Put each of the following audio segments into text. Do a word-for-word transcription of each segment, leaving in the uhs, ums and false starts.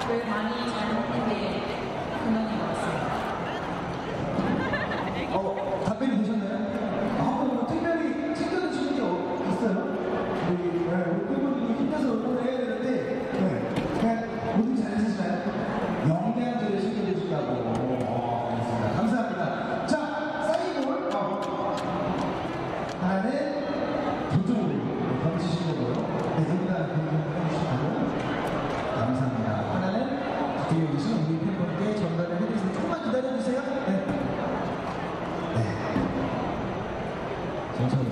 많이 잘 먹는 게 근원인 것 같습니다. 어, 답변이 되셨나요? 아, 한번 뭐 특별히 챙겨주시는 게 있어요? 우리, 네, 우리 팬분들이 힘내서 응원을 해야 되는데, 네, 그냥 뭐든지 잘 하시나요? 영양제를 챙겨주신다고. 어, 알겠습니다. 감사합니다. 자, 사이볼. 어. 하나는 저쪽으로 던지신 거고요. 네, 여기다 던지시고. 감사합니다. 하나는 뒤에 계신 우리 팬분께 전달을 해드리겠습니다. 조금만 기다려주세요. 네. 네. 천천히.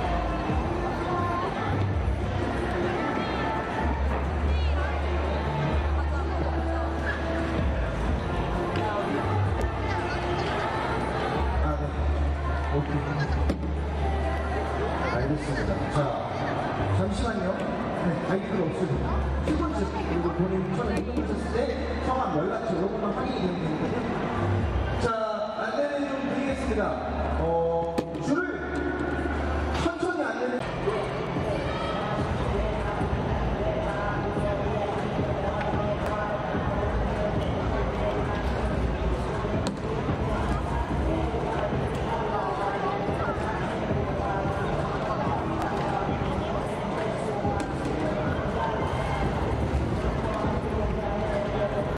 아, 네. 오케이. 알겠습니다. 자, 잠시만요. 네, 아이디가 없으니까. 세 번째, 그리고 보내